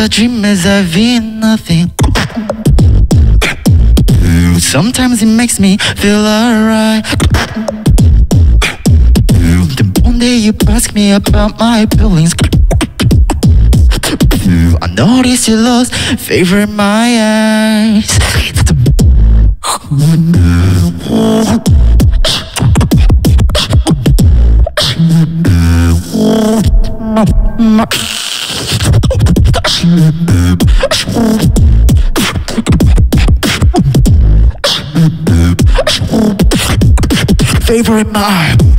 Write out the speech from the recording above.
I dream as I feel nothing. Sometimes it makes me feel alright. The one day you ask me about my feelings, I notice you lost favor in my eyes. Favor in my eyes.